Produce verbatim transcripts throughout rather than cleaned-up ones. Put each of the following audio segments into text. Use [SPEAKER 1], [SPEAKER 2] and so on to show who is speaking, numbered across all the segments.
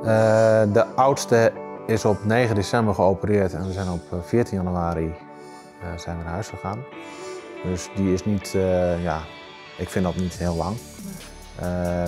[SPEAKER 1] Uh, de oudste is op negen december geopereerd en we zijn op veertien januari uh, zijn we naar huis gegaan. Dus die is niet, uh, ja, ik vind dat niet heel lang. Uh,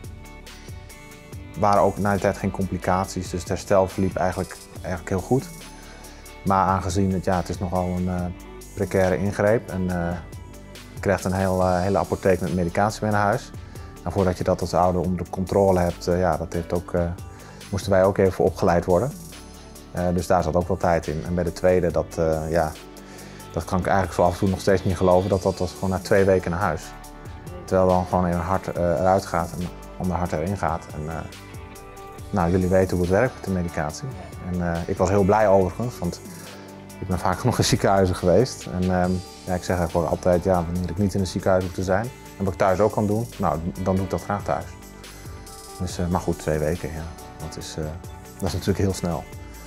[SPEAKER 1] er waren ook na die tijd geen complicaties, dus het herstel verliep eigenlijk, eigenlijk heel goed. Maar aangezien het, ja, het is nogal een uh, precaire ingreep en uh, je krijgt een heel, uh, hele apotheek met medicatie mee naar huis. En voordat je dat als ouder onder controle hebt, uh, ja, dat heeft ook, uh, moesten wij ook even opgeleid worden. Uh, dus daar zat ook wel tijd in. En bij de tweede, dat, uh, ja, dat kan ik eigenlijk zo af en toe nog steeds niet geloven, dat dat was gewoon na twee weken naar huis. Terwijl dan gewoon een hart uh, eruit gaat en ander hart erin gaat. En, uh, nou, jullie weten hoe het werkt met de medicatie. En uh, ik was heel blij overigens, want ik ben vaak nog in ziekenhuizen geweest. En uh, ja, ik zeg eigenlijk altijd, ja, wanneer ik niet in een ziekenhuis hoef te zijn en wat ik thuis ook kan doen, nou, dan doe ik dat graag thuis. Dus, uh, maar goed, twee weken, ja. Dat is, uh, dat is natuurlijk heel snel.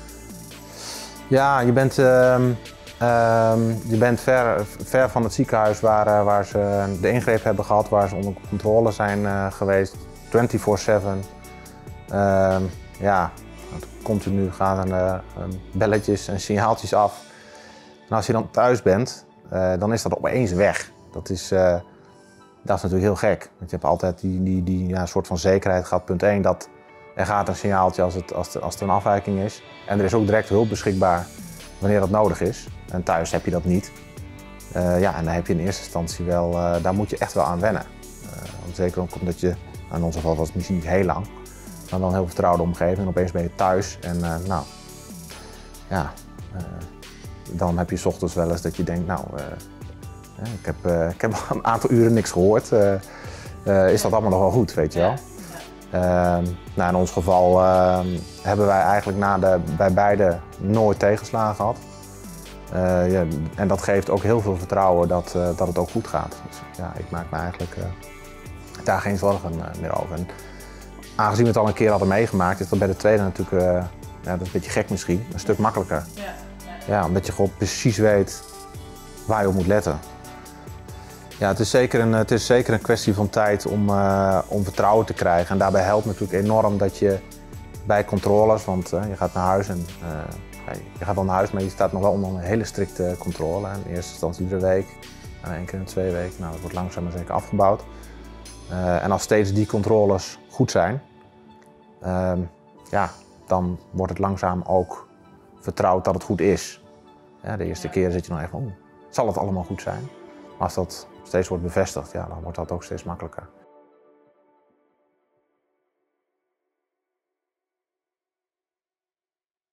[SPEAKER 1] Ja, je bent, uh, uh, je bent ver, ver van het ziekenhuis waar, uh, waar ze de ingreep hebben gehad, waar ze onder controle zijn uh, geweest, vierentwintig zeven. Uh, ja, continu gaan er uh, belletjes en signaaltjes af. En als je dan thuis bent, uh, dan is dat opeens weg. Dat is, uh, dat is natuurlijk heel gek. Want je hebt altijd die, die, die ja, soort van zekerheid gehad. Punt één, dat er gaat een signaaltje als, het, als, het, als er een afwijking is. En er is ook direct hulp beschikbaar wanneer dat nodig is. En thuis heb je dat niet. Uh, ja, en dan heb je in eerste instantie wel, uh, daar moet je echt wel aan wennen. Uh, zeker ook omdat je, in ons geval was het misschien niet heel lang, maar wel een heel vertrouwde omgeving. En opeens ben je thuis en uh, nou, ja, uh, dan heb je 's ochtends wel eens dat je denkt, nou, uh, uh, ik, heb, uh, ik heb al een aantal uren niks gehoord. Uh, uh, is dat allemaal nog wel goed, weet je wel? Uh, nou, in ons geval uh, hebben wij eigenlijk na de, bij beide nooit tegenslagen gehad. Uh, ja, en dat geeft ook heel veel vertrouwen dat, uh, dat het ook goed gaat. Dus ja, ik maak me eigenlijk uh, daar geen zorgen uh, meer over. En aangezien we het al een keer hadden meegemaakt, is dat bij de tweede natuurlijk, uh, ja, dat is een beetje gek misschien, een stuk makkelijker. Ja, ja. Ja, omdat je gewoon precies weet waar je op moet letten. Ja, het is zeker een, het is zeker een kwestie van tijd om, uh, om vertrouwen te krijgen. En daarbij helpt natuurlijk enorm dat je bij controles, want uh, je gaat naar huis en uh, ja, je gaat wel naar huis, maar je staat nog wel onder een hele strikte controle. In eerste instantie iedere week, en één keer in twee weken. Nou, dat wordt langzaam maar zeker afgebouwd. Uh, en als steeds die controles goed zijn, uh, ja, dan wordt het langzaam ook vertrouwd dat het goed is. Ja, de eerste keer zit je nog even, oh, zal het allemaal goed zijn? Maar als dat steeds wordt bevestigd, ja, dan wordt dat ook steeds makkelijker.